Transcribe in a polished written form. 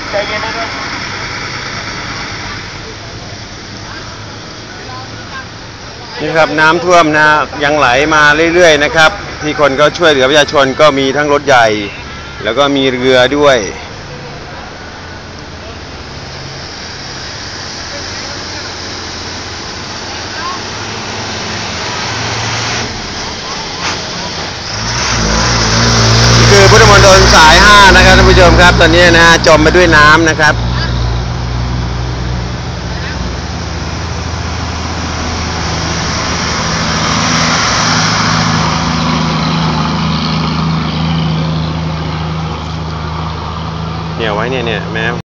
ใจเย็นนะครับนี่ครับน้ำท่วมนะยังไหลมาเรื่อยๆนะครับที่คนก็ช่วยเหลือประชาชนก็มีทั้งรถใหญ่แล้วก็มีเรือด้วยคือพุทธมณฑลสาย5นะครับท่านผู้ชมครับตอนนี้นะจมไปด้วยน้ำนะครับเนี่ยไว้เนี่ยแม่